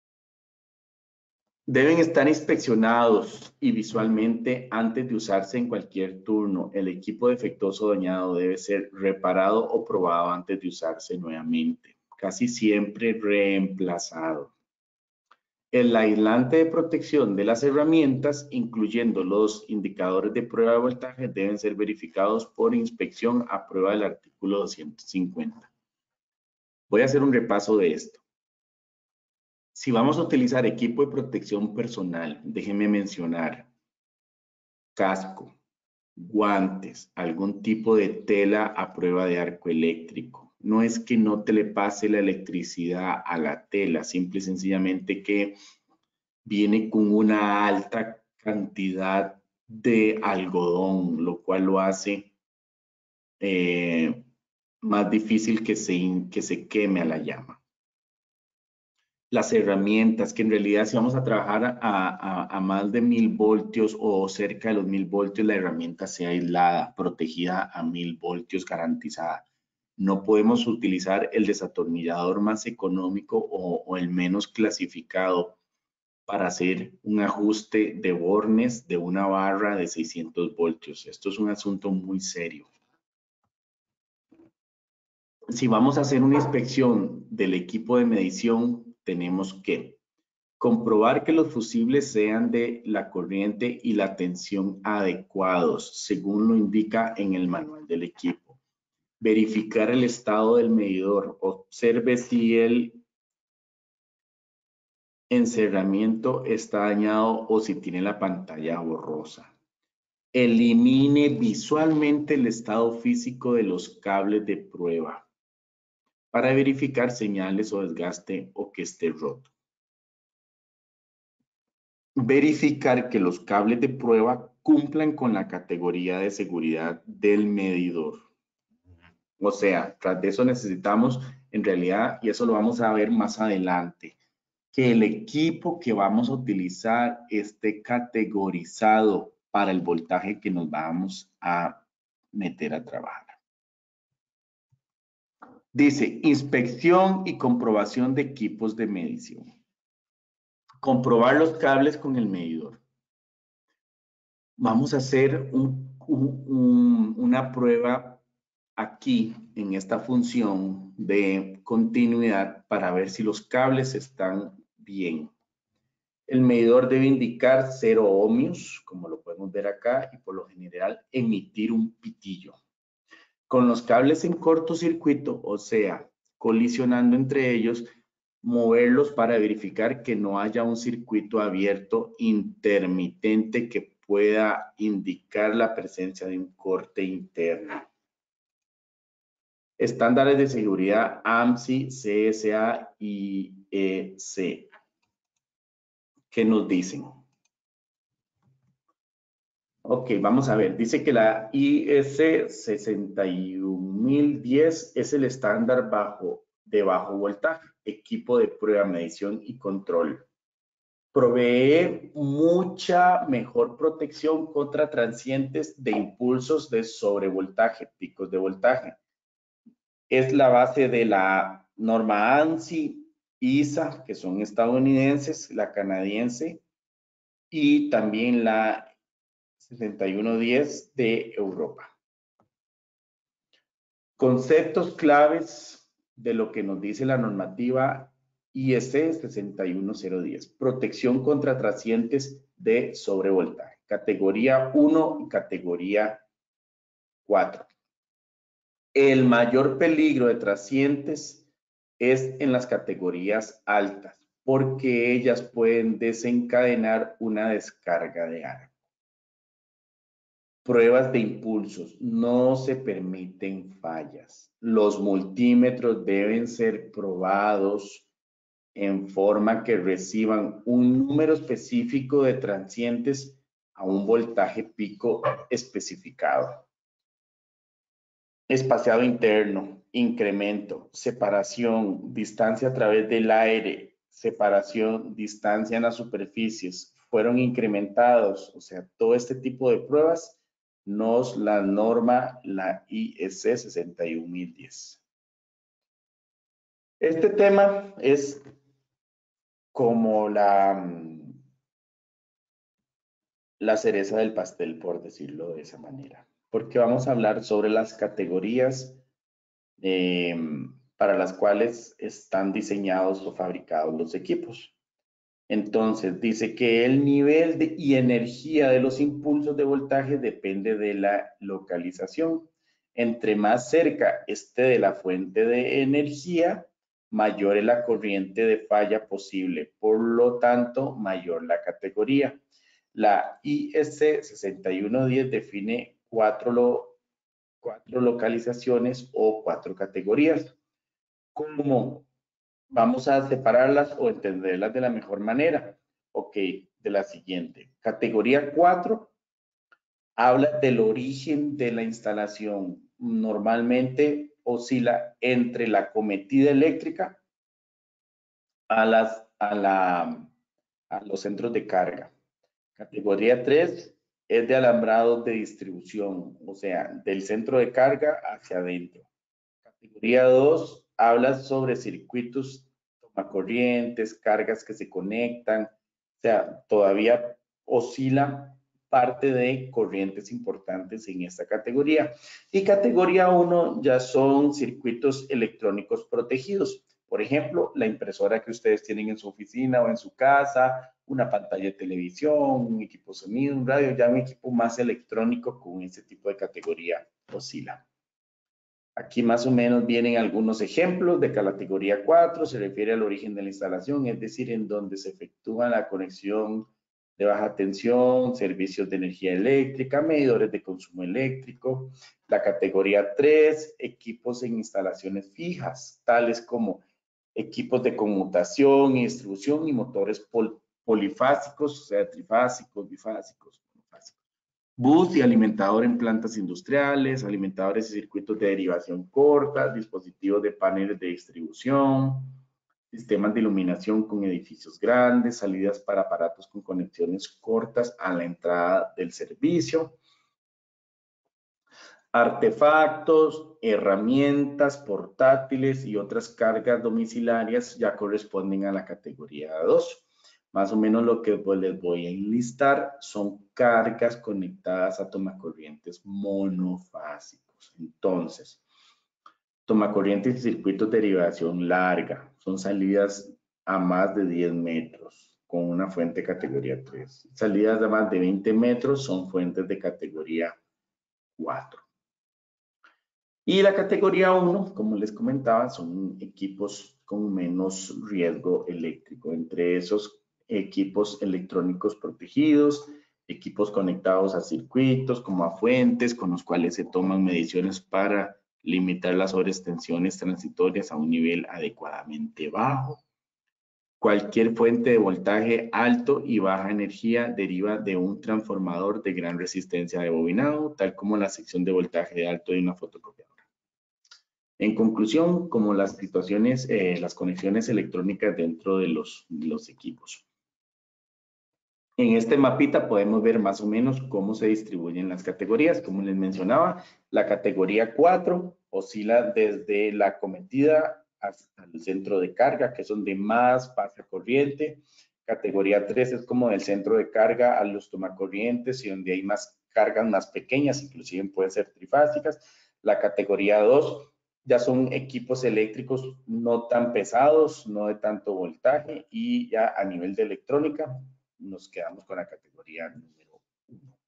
Deben estar inspeccionados y visualmente antes de usarse en cualquier turno. El equipo defectuoso o dañado debe ser reparado o probado antes de usarse nuevamente. Casi siempre reemplazado. El aislante de protección de las herramientas, incluyendo los indicadores de prueba de voltaje, deben ser verificados por inspección a prueba del artículo doscientos cincuenta. Voy a hacer un repaso de esto. Si vamos a utilizar equipo de protección personal, déjenme mencionar casco, guantes, algún tipo de tela a prueba de arco eléctrico. No es que no te le pase la electricidad a la tela, simple y sencillamente que viene con una alta cantidad de algodón, lo cual lo hace eh, más difícil que se, que se queme a la llama. Las herramientas, que en realidad si vamos a trabajar a, a, a más de mil voltios o cerca de los mil voltios, la herramienta sea aislada, protegida a mil voltios, garantizada. No podemos utilizar el desatornillador más económico o, o el menos clasificado para hacer un ajuste de bornes de una barra de seiscientos voltios. Esto es un asunto muy serio. Si vamos a hacer una inspección del equipo de medición, tenemos que comprobar que los fusibles sean de la corriente y la tensión adecuados, según lo indica en el manual del equipo. Verificar el estado del medidor. Observe si el encerramiento está dañado o si tiene la pantalla borrosa. Elimine visualmente el estado físico de los cables de prueba para verificar señales o desgaste o que esté roto. Verificar que los cables de prueba cumplan con la categoría de seguridad del medidor. O sea, tras de eso necesitamos, en realidad, y eso lo vamos a ver más adelante, que el equipo que vamos a utilizar esté categorizado para el voltaje que nos vamos a meter a trabajar. Dice, inspección y comprobación de equipos de medición. Comprobar los cables con el medidor. Vamos a hacer un, un, un, una prueba aquí en esta función de continuidad para ver si los cables están bien. El medidor debe indicar cero ohmios, como lo podemos ver acá, y por lo general emitir un pitillo. Con los cables en cortocircuito, o sea, colisionando entre ellos, moverlos para verificar que no haya un circuito abierto intermitente que pueda indicar la presencia de un corte interno. Estándares de seguridad ANSI, C S A y E C. ¿Qué nos dicen? Ok, vamos a ver. Dice que la I S sesenta y un mil diez es el estándar bajo, de bajo voltaje, equipo de prueba, medición y control. Provee mucha mejor protección contra transientes de impulsos de sobrevoltaje, picos de voltaje. Es la base de la norma ANSI, I S A, que son estadounidenses, la canadiense, y también la sesenta y uno diez de Europa. Conceptos claves de lo que nos dice la normativa I E C sesenta y uno cero diez. Protección contra trascientes de sobrevoltaje. Categoría uno y categoría cuatro. El mayor peligro de trascientes es en las categorías altas, porque ellas pueden desencadenar una descarga de arco. Pruebas de impulsos. No se permiten fallas. Los multímetros deben ser probados en forma que reciban un número específico de transientes a un voltaje pico especificado. Espaciado interno, incremento, separación, distancia a través del aire, separación, distancia en las superficies, fueron incrementados. O sea, todo este tipo de pruebas nos la norma la I E C sesenta y uno mil diez. Este tema es como la, la cereza del pastel, por decirlo de esa manera, porque vamos a hablar sobre las categorías eh, para las cuales están diseñados o fabricados los equipos. Entonces, dice que el nivel de, y energía de los impulsos de voltaje depende de la localización. Entre más cerca esté de la fuente de energía, mayor es la corriente de falla posible. Por lo tanto, mayor la categoría. La I E C sesenta y uno diez define cuatro, lo, cuatro localizaciones o cuatro categorías. ¿Cómo vamos a separarlas o entenderlas de la mejor manera? Ok, de la siguiente. Categoría cuatro habla del origen de la instalación. Normalmente oscila entre la cometida eléctrica a, las, a, la, a los centros de carga. Categoría tres es de alambrado de distribución, o sea, del centro de carga hacia adentro. Categoría dos habla sobre circuitos tomacorrientes, cargas que se conectan, o sea, todavía oscila parte de corrientes importantes en esta categoría. Y categoría uno ya son circuitos electrónicos protegidos. Por ejemplo, la impresora que ustedes tienen en su oficina o en su casa, una pantalla de televisión, un equipo de sonido, un radio, ya un equipo más electrónico con ese tipo de categoría oscila. Aquí más o menos vienen algunos ejemplos de que la categoría cuatro se refiere al origen de la instalación, es decir, en donde se efectúa la conexión de baja tensión, servicios de energía eléctrica, medidores de consumo eléctrico. La categoría tres, equipos en instalaciones fijas, tales como equipos de conmutación y distribución y motores pol polifásicos, o sea, trifásicos, bifásicos, monofásicos. Bus y alimentador en plantas industriales, alimentadores y circuitos de derivación corta, dispositivos de paneles de distribución, sistemas de iluminación con edificios grandes, salidas para aparatos con conexiones cortas a la entrada del servicio, artefactos, herramientas portátiles y otras cargas domiciliarias ya corresponden a la categoría dos. Más o menos lo que pues, les voy a enlistar son cargas conectadas a tomacorrientes monofásicos. Entonces, tomacorrientes y circuitos de derivación larga son salidas a más de diez metros con una fuente categoría tres. Salidas a más de veinte metros son fuentes de categoría cuatro. Y la categoría uno, como les comentaba, son equipos con menos riesgo eléctrico. Entre esos equipos electrónicos protegidos, equipos conectados a circuitos como a fuentes con los cuales se toman mediciones para limitar las sobreextensiones transitorias a un nivel adecuadamente bajo. Cualquier fuente de voltaje alto y baja energía deriva de un transformador de gran resistencia de bobinado, tal como la sección de voltaje de alto de una fotocopiadora. En conclusión, como las situaciones, eh, las conexiones electrónicas dentro de los, de los equipos. En este mapita podemos ver más o menos cómo se distribuyen las categorías. Como les mencionaba, la categoría cuatro oscila desde la cometida hasta el centro de carga, que es donde más pasa corriente. Categoría tres es como del centro de carga a los tomacorrientes y donde hay más cargas más pequeñas, inclusive pueden ser trifásicas. La categoría dos ya son equipos eléctricos no tan pesados, no de tanto voltaje, y ya a nivel de electrónica nos quedamos con la categoría número uno.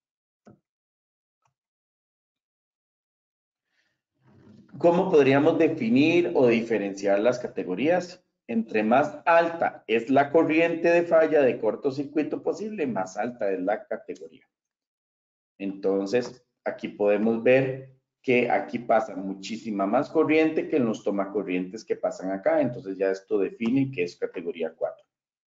¿Cómo podríamos definir o diferenciar las categorías? Entre más alta es la corriente de falla de cortocircuito posible, más alta es la categoría. Entonces, aquí podemos ver que aquí pasa muchísima más corriente que en los tomacorrientes que pasan acá. Entonces, ya esto define que es categoría cuatro.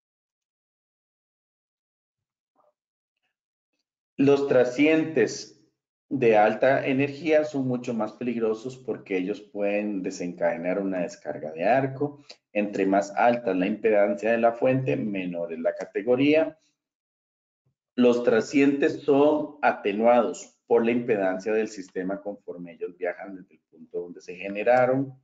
Los trascientes de alta energía son mucho más peligrosos porque ellos pueden desencadenar una descarga de arco. Entre más alta es la impedancia de la fuente, menor es la categoría. Los trascientes son atenuados por la impedancia del sistema conforme ellos viajan desde el punto donde se generaron.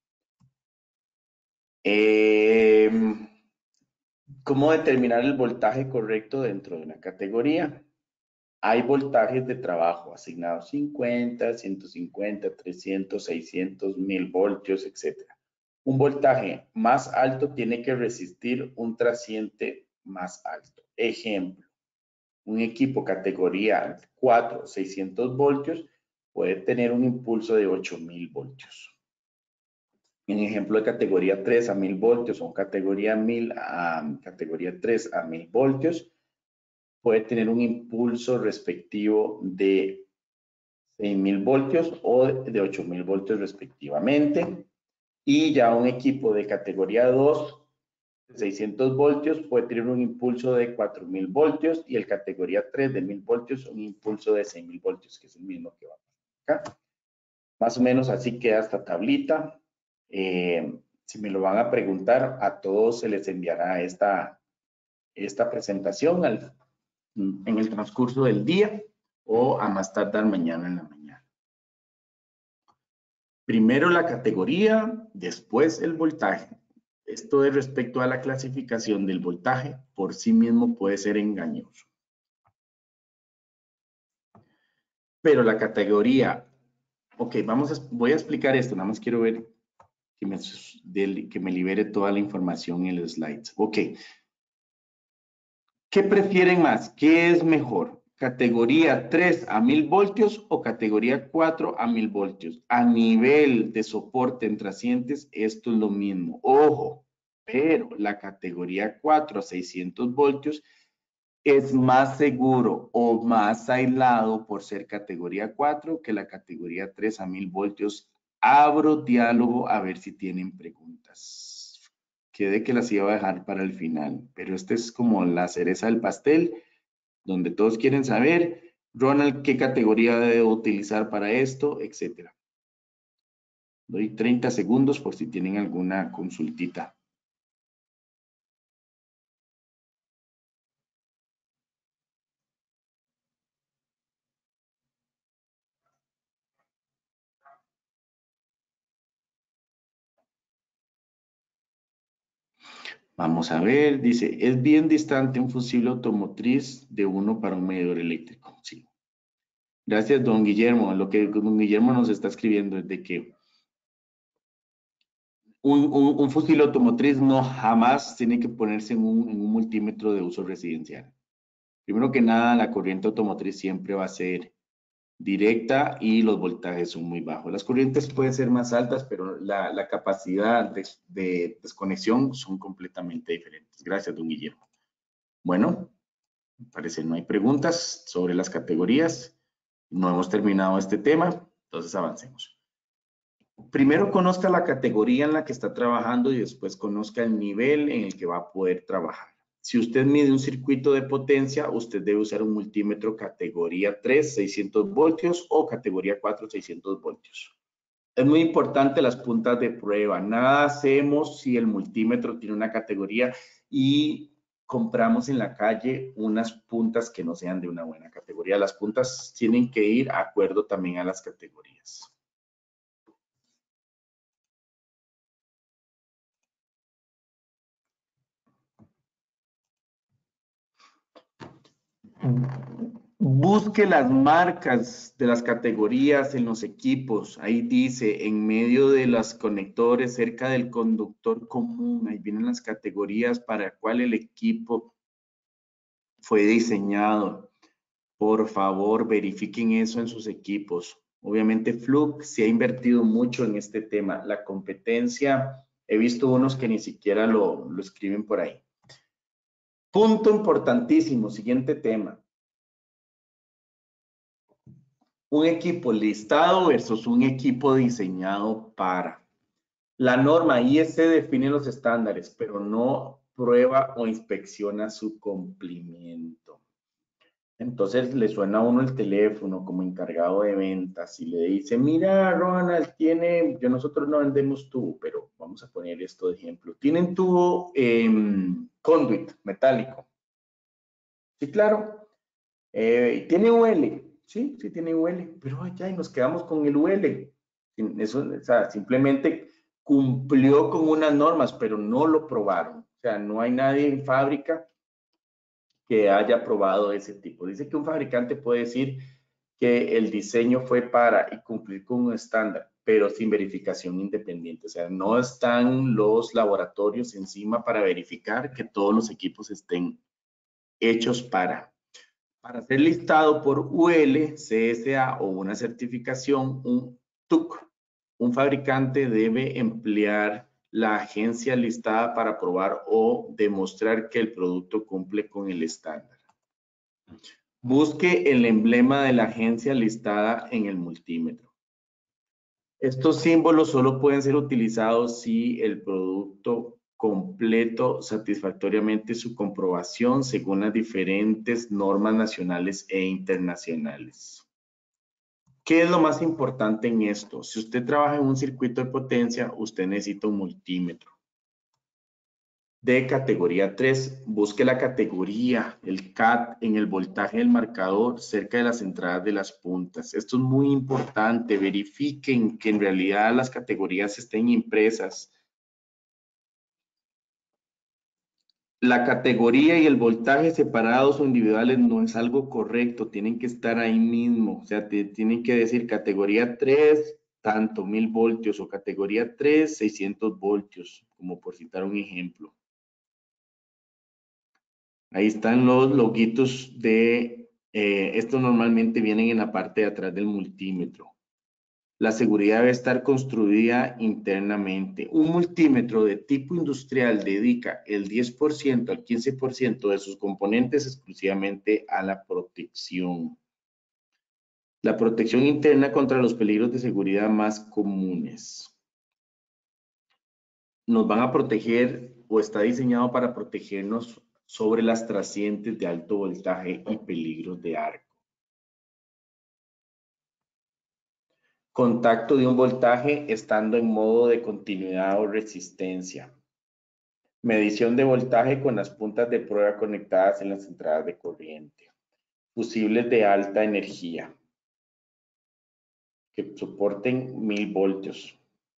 Eh, ¿Cómo determinar el voltaje correcto dentro de una categoría? Hay voltajes de trabajo asignados cincuenta, ciento cincuenta, trescientos, seiscientos, mil voltios, etcétera. Un voltaje más alto tiene que resistir un trasciente más alto. Ejemplo, un equipo categoría cuatro, seiscientos voltios, puede tener un impulso de ocho mil voltios. Un ejemplo de categoría tres a mil voltios o categoría mil a categoría tres a mil voltios, puede tener un impulso respectivo de seis mil voltios o de ocho mil voltios respectivamente. Y ya un equipo de categoría dos, seiscientos voltios, puede tener un impulso de cuatro mil voltios, y el categoría tres de mil voltios un impulso de seis mil voltios, que es el mismo que va acá. Más o menos así queda esta tablita. Eh, si me lo van a preguntar, a todos se les enviará esta, esta presentación al, en el transcurso del día o a más tardar mañana en la mañana. Primero la categoría, después el voltaje. Esto es respecto a la clasificación del voltaje, por sí mismo puede ser engañoso. Pero la categoría, ok, vamos a, voy a explicar esto, nada más quiero ver que me, que me libere toda la información en los slides. Ok. ¿Qué prefieren más? ¿Qué es mejor? ¿Categoría tres a mil voltios o categoría cuatro a mil voltios? A nivel de soporte en trascientes, esto es lo mismo. Ojo, pero la categoría cuatro a seiscientos voltios es más seguro o más aislado por ser categoría cuatro que la categoría tres a mil voltios. Abro diálogo a ver si tienen preguntas. Quedé que las iba a dejar para el final, pero esta es como la cereza del pastel, donde todos quieren saber, Ronald, qué categoría debo utilizar para esto, etcétera. Doy treinta segundos por si tienen alguna consultita. Vamos a ver, dice, es bien distante un fusible automotriz de uno para un medidor eléctrico. Sí. Gracias, don Guillermo. Lo que don Guillermo nos está escribiendo es de que un, un, un fusible automotriz no jamás tiene que ponerse en un, en un multímetro de uso residencial. Primero que nada, la corriente automotriz siempre va a ser directa y los voltajes son muy bajos. Las corrientes pueden ser más altas, pero la, la capacidad de, de desconexión son completamente diferentes. Gracias, don Guillermo. Bueno, parece no hay preguntas sobre las categorías. No hemos terminado este tema, entonces avancemos. Primero conozca la categoría en la que está trabajando y después conozca el nivel en el que va a poder trabajar. Si usted mide un circuito de potencia, usted debe usar un multímetro categoría tres, seiscientos voltios o categoría cuatro, seiscientos voltios. Es muy importante las puntas de prueba. Nada hacemos si el multímetro tiene una categoría y compramos en la calle unas puntas que no sean de una buena categoría. Las puntas tienen que ir de acuerdo también a las categorías. Busque las marcas de las categorías en los equipos. Ahí dice, en medio de los conectores, cerca del conductor común. Ahí vienen las categorías para cuál el equipo fue diseñado. Por favor, verifiquen eso en sus equipos. Obviamente, Fluke se ha invertido mucho en este tema. La competencia, he visto unos que ni siquiera lo, lo escriben por ahí. Punto importantísimo, siguiente tema. Un equipo listado versus un equipo diseñado para. La norma I S C define los estándares, pero no prueba o inspecciona su cumplimiento. Entonces le suena a uno el teléfono como encargado de ventas y le dice, mira, Ronald, tiene, yo nosotros no vendemos tubo, pero vamos a poner esto de ejemplo. Tienen tubo eh, conduit metálico. Sí, claro. Eh, ¿Tiene U L? Sí, sí tiene U L, pero ya y nos quedamos con el U L. Eso, o sea, simplemente cumplió con unas normas, pero no lo probaron. O sea, no hay nadie en fábrica que haya probado ese tipo. Dice que un fabricante puede decir que el diseño fue para y cumplir con un estándar, pero sin verificación independiente. O sea, no están los laboratorios encima para verificar que todos los equipos estén hechos para. Para ser listado por U L, C S A o una certificación, un T U C, un fabricante debe emplear la agencia listada para probar o demostrar que el producto cumple con el estándar. Busque el emblema de la agencia listada en el multímetro. Estos símbolos solo pueden ser utilizados si el producto completo satisfactoriamente su comprobación según las diferentes normas nacionales e internacionales. ¿Qué es lo más importante en esto? Si usted trabaja en un circuito de potencia, usted necesita un multímetro. De categoría tres, busque la categoría, el C A T, en el voltaje del marcador cerca de las entradas de las puntas. Esto es muy importante. Verifiquen que en realidad las categorías estén impresas. La categoría y el voltaje separados o individuales no es algo correcto. Tienen que estar ahí mismo. O sea, te, tienen que decir categoría tres, tanto mil voltios, o categoría tres, seiscientos voltios, como por citar un ejemplo. Ahí están los loguitos de, eh, estos normalmente vienen en la parte de atrás del multímetro. La seguridad debe estar construida internamente. Un multímetro de tipo industrial dedica el diez por ciento al quince por ciento de sus componentes exclusivamente a la protección. La protección interna contra los peligros de seguridad más comunes. Nos van a proteger o está diseñado para protegernos sobre las trascientes de alto voltaje y peligros de arco. Contacto de un voltaje estando en modo de continuidad o resistencia. Medición de voltaje con las puntas de prueba conectadas en las entradas de corriente. Fusibles de alta energía que soporten mil voltios.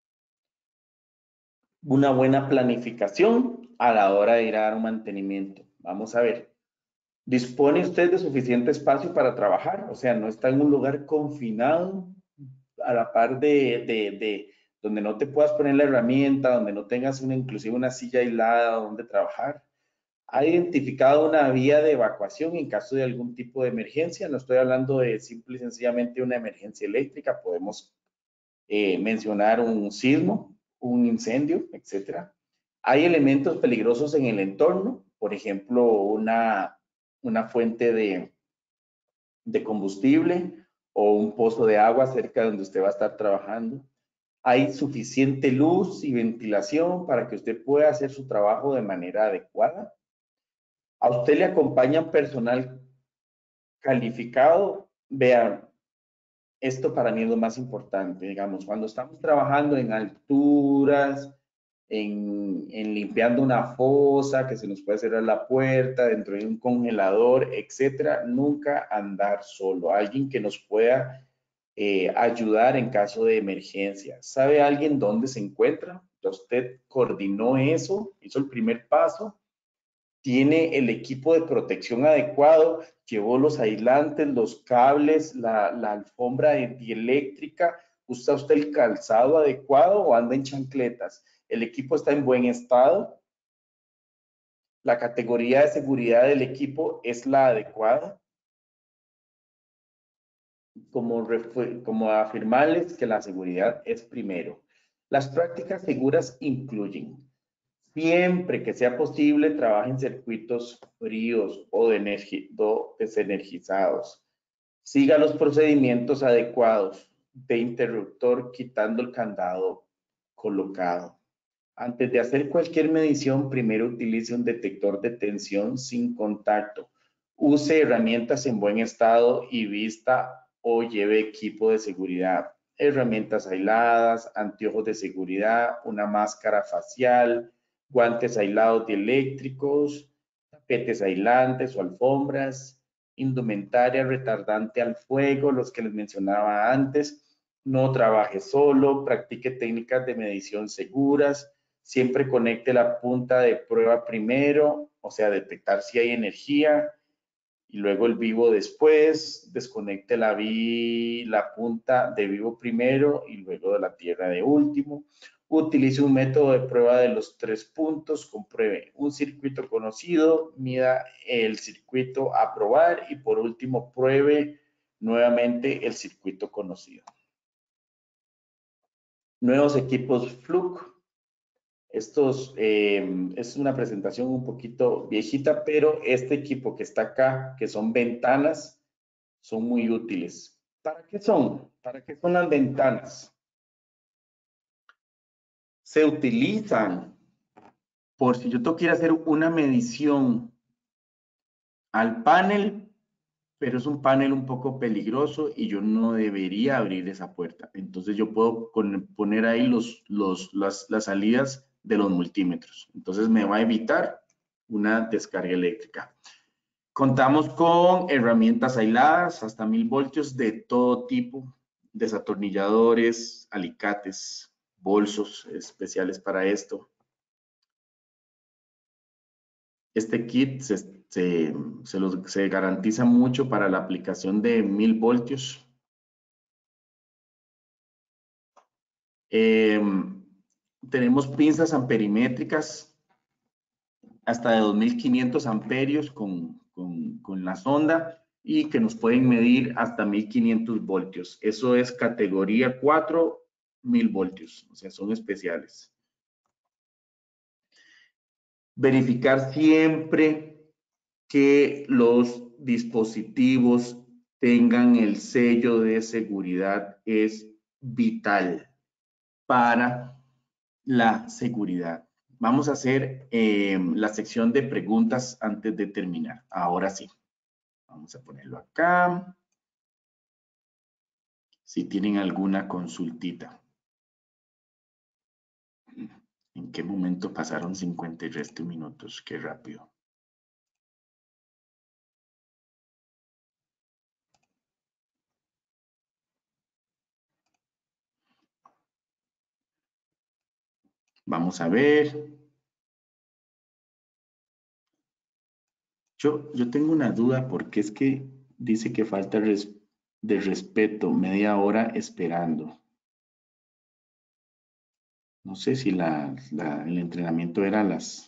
Una buena planificación a la hora de ir a dar un mantenimiento. Vamos a ver. ¿Dispone usted de suficiente espacio para trabajar? O sea, no está en un lugar confinado a la par de, de, de donde no te puedas poner la herramienta, donde no tengas una, inclusive una silla aislada donde trabajar. ¿Ha identificado una vía de evacuación en caso de algún tipo de emergencia? No estoy hablando de simple y sencillamente una emergencia eléctrica. Podemos eh, mencionar un sismo, un incendio, etcétera. ¿Hay elementos peligrosos en el entorno? Por ejemplo, una, una fuente de, de combustible o un pozo de agua cerca de donde usted va a estar trabajando. ¿Hay suficiente luz y ventilación para que usted pueda hacer su trabajo de manera adecuada? ¿A usted le acompaña personal calificado? Vean, esto para mí es lo más importante, digamos, cuando estamos trabajando en alturas, en, en limpiando una fosa, que se nos puede cerrar la puerta, dentro de un congelador, etcétera, nunca andar solo, alguien que nos pueda eh, ayudar en caso de emergencia. ¿Sabe alguien dónde se encuentra? ¿Usted coordinó eso? ¿Hizo el primer paso? tiene el equipo de protección adecuado, llevó los aislantes, los cables, la, la alfombra dieléctrica, ¿usa usted el calzado adecuado o anda en chancletas? ¿El equipo está en buen estado? ¿La categoría de seguridad del equipo es la adecuada? Como, como afirmarles que la seguridad es primero. Las prácticas seguras incluyen: siempre que sea posible, trabaje en circuitos fríos o, de o desenergizados. Siga los procedimientos adecuados de interruptor quitando el candado colocado. Antes de hacer cualquier medición, primero utilice un detector de tensión sin contacto. Use herramientas en buen estado y vista o lleve equipo de seguridad. Herramientas aisladas, anteojos de seguridad, una máscara facial, guantes aislados dieléctricos, tapetes aislantes o alfombras, indumentaria retardante al fuego, los que les mencionaba antes. No trabaje solo, practique técnicas de medición seguras. Siempre conecte la punta de prueba primero, o sea, detectar si hay energía, y luego el vivo después. Desconecte la, vi, la punta de vivo primero y luego de la tierra de último. Utilice un método de prueba de los tres puntos. Compruebe un circuito conocido, mida el circuito a probar y por último pruebe nuevamente el circuito conocido. Nuevos equipos Fluke. Estos, eh, es una presentación un poquito viejita, pero este equipo que está acá, que son ventanas, son muy útiles. ¿Para qué son? ¿Para qué son las ventanas? Se utilizan por si yo tengo que ir a hacer una medición al panel, pero es un panel un poco peligroso y yo no debería abrir esa puerta. Entonces yo puedo poner ahí los, los, las, las salidas de los multímetros. Entonces me va a evitar una descarga eléctrica. Contamos con herramientas aisladas hasta mil voltios de todo tipo, desatornilladores, alicates, bolsos especiales para esto. Este kit se, se, se, los, se garantiza mucho para la aplicación de mil voltios. Eh, tenemos pinzas amperimétricas hasta de dos mil quinientos amperios con, con, con la sonda y que nos pueden medir hasta mil quinientos voltios. Eso es categoría cuatro, mil voltios, o sea, son especiales. Verificar siempre que los dispositivos tengan el sello de seguridad es vital para la seguridad. Vamos a hacer eh, la sección de preguntas antes de terminar. Ahora sí. Vamos a ponerlo acá. Si tienen alguna consultita. ¿En qué momento pasaron cincuenta y resto minutos? Qué rápido. Vamos a ver. Yo, yo tengo una duda porque es que dice que falta res, de respeto, media hora esperando. No sé si la, la, el entrenamiento era a las,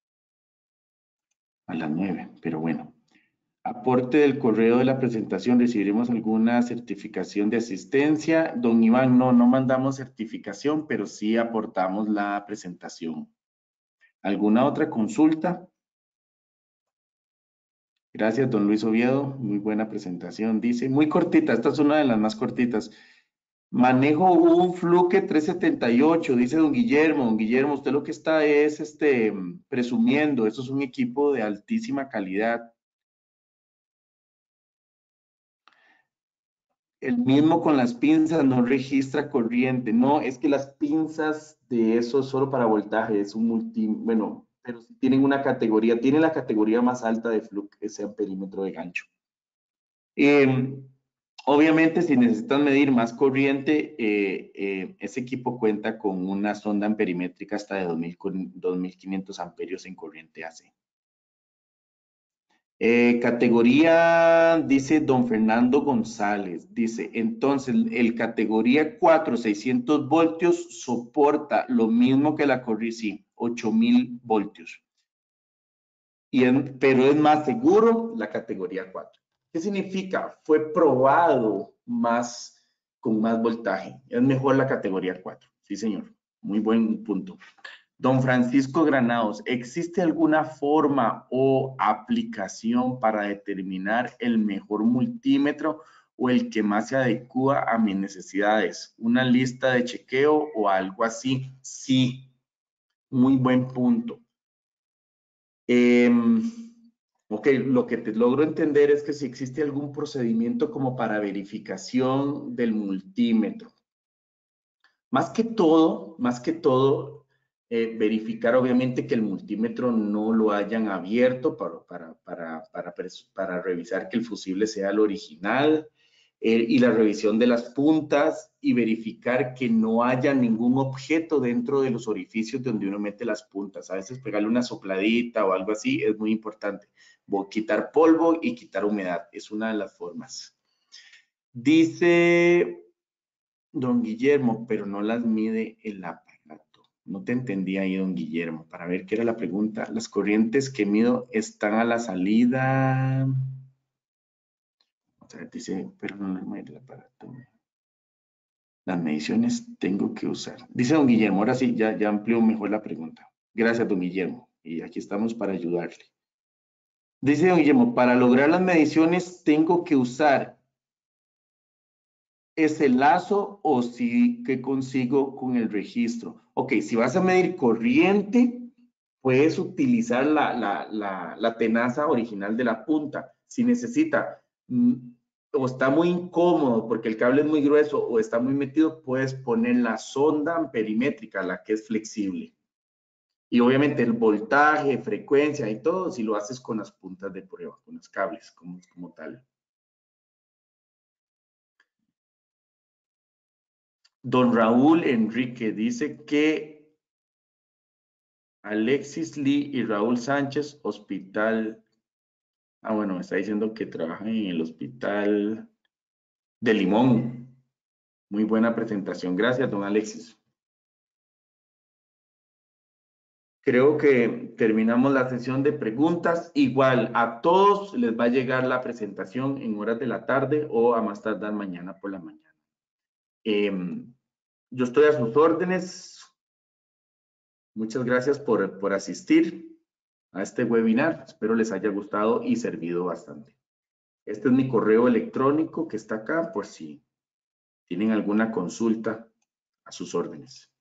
a las nueve, pero bueno. Aporte del correo de la presentación, ¿recibiremos alguna certificación de asistencia? Don Iván, no, no mandamos certificación, pero sí aportamos la presentación. ¿Alguna otra consulta? Gracias, don Luis Oviedo, muy buena presentación, dice. Muy cortita, esta es una de las más cortitas. Manejo un Fluke trescientos setenta y ocho, dice don Guillermo. Don Guillermo, usted lo que está es este, presumiendo, eso es un equipo de altísima calidad. El mismo con las pinzas no registra corriente. No, es que las pinzas de eso es solo para voltaje, es un multi, bueno, pero tienen una categoría, tiene la categoría más alta de Fluke, ese amperímetro de gancho. Eh, obviamente, si necesitan medir más corriente, eh, eh, ese equipo cuenta con una sonda amperimétrica hasta de dos mil quinientos amperios en corriente A C. Eh, categoría, dice don Fernando González, dice, entonces el categoría cuatro, seiscientos voltios, soporta lo mismo que la corriente, sí, ocho mil voltios. Y en, pero es más seguro la categoría cuatro. ¿Qué significa? Fue probado más, con más voltaje. Es mejor la categoría cuatro. Sí, señor. Muy buen punto. Don Francisco Granados, ¿existe alguna forma o aplicación para determinar el mejor multímetro o el que más se adecua a mis necesidades? ¿Una lista de chequeo o algo así? Sí, muy buen punto. Eh, ok, lo que te logro entender es que si existe algún procedimiento como para verificación del multímetro. Más que todo, más que todo, eh, verificar obviamente que el multímetro no lo hayan abierto para, para, para, para, para revisar que el fusible sea el original, eh, y la revisión de las puntas y verificar que no haya ningún objeto dentro de los orificios donde uno mete las puntas. A veces pegarle una sopladita o algo así es muy importante. Quitar polvo y quitar humedad es una de las formas. Dice don Guillermo, pero no las mide el aparato. No te entendí ahí, don Guillermo, para ver qué era la pregunta. Las corrientes que mido están a la salida. O sea, dice, pero no las mide el aparato. Las mediciones tengo que usar. Dice don Guillermo, ahora sí, ya, ya amplió mejor la pregunta. Gracias, don Guillermo. Y aquí estamos para ayudarle. Dice don Guillermo, para lograr las mediciones tengo que usar ese lazo o si que consigo con el registro. Ok, si vas a medir corriente, puedes utilizar la, la, la, la tenaza original de la punta. Si necesita mm, o está muy incómodo porque el cable es muy grueso o está muy metido, puedes poner la sonda perimétrica, la que es flexible. Y obviamente el voltaje, frecuencia y todo, si lo haces con las puntas de prueba, con los cables como, como tal. Don Raúl Enrique dice que Alexis Lee y Raúl Sánchez, hospital. Ah, bueno, me está diciendo que trabajan en el hospital de Limón. Muy buena presentación. Gracias, don Alexis. Creo que terminamos la sesión de preguntas. Igual a todos les va a llegar la presentación en horas de la tarde o a más tardar mañana por la mañana. Eh, yo estoy a sus órdenes. Muchas gracias por, por asistir a este webinar. Espero les haya gustado y servido bastante. Este es mi correo electrónico que está acá por si tienen alguna consulta, a sus órdenes.